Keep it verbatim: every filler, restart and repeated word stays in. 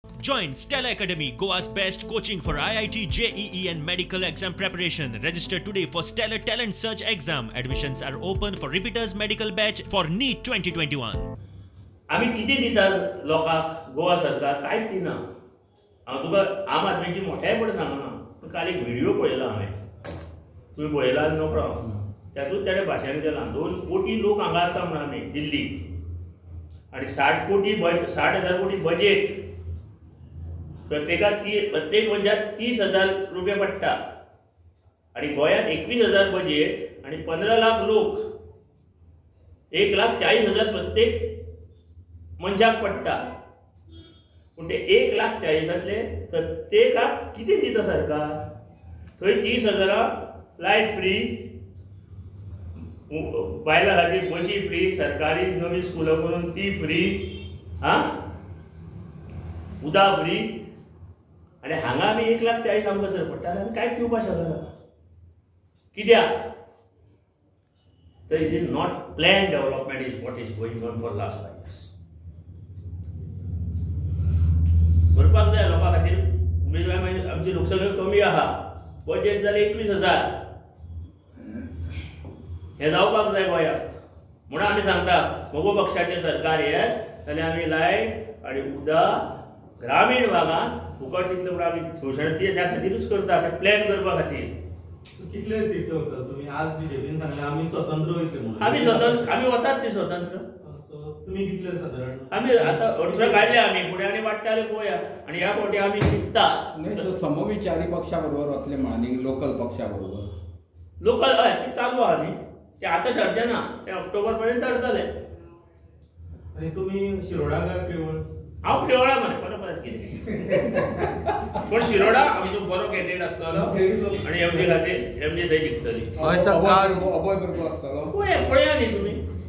Join Stella Academy, Goa's best coaching for I I T, J E E and medical exam preparation. Register today for Stellar Talent Search exam. Admissions are open for repeaters medical batch for NEET twenty twenty-one. आम्ही किती दितात लोकांक गोवा सरकार कांयच दिना. हांव तुका आम आदमीची मोठ्यापण सांगना, पूण काल एक व्हिडिओ पळयला हांवें. तुवें पळयला नोकळो. तातूंत ताणें भाशण केलां दोन कोटी लोक हांगा आसा म्हण आमी दिल्ली आनी साठ कोटी साठ हजार कोटी बजेट. प्रत्येकाक ती प्रत्येक मनशाक तीस हजार रुपया पडटा आणि गोंयांत एकवीस हजार बजेट आणि पंदरा लाख लोक एक लाख चाळीस हजार प्रत्येक मनशाक पडटा. पूण ते एक लाख चाळीसांतले प्रत्येकाक कितें दिता सरकार? थंय तीस हजारां लायट फ्री, बायलां खातीर बशी फ्री, सरकारी नवी स्कुलां करून ती फ्री, हां उदक फ्री. आणि हांगा आमी एक लाख चाळीस आमकां जर पडटा जाल्यार आमी कांयच दिवपाक शकना. कित्याक? तर it is not plan development is what is going on for last five years. करपाक जाय लोकां खातीर. उमेदवार आमची लोकसंख्या कमी आहा, बजेट जालें एकवीस हजार. हें जावपाक जाय गोंयांत. म्हणून आमी सांगता मोगो पक्षाचें सरकार येत जाल्यार आमी लायट आनी उदक ग्रामीण भागांत फुकट तितले म्हणून आमी घोशणा ती त्या खातीरूच करता, ते प्लॅन करपा खातीर. कितले सीट करता तुम्ही? आज बीजेपीन सांगले आमी स्वतंत्र वयतले म्हणून. आमी स्वतंत्र आमी वतात न्ही स्वतंत्र. तुम्ही कितले साधारण? आमी आतां अठरा काडले आमी, फुडें आनी वाडटाले पळोवया. आनी ह्या फावटी आमी जिखता. नाही समविचारी पक्षा बरोबर वतले म्हणाली लोकल पक्षा बरोबर. लोकल हय ती चालू आहा न्ही, ते आतां ठरचे ना, ते ऑक्टोबर पर्यंत ठरतले. आनी तुमी शिरोडा काय केवळ? हांव केवळा मरे परत कितें. पूण शिरोडा आमचो बरो कॅन्डिडेट आसतलो आनी एमडी खातीर एमडी थंय जिखतली. अभय प्रभू आसतलो. पळया पळया न्ही तुमी.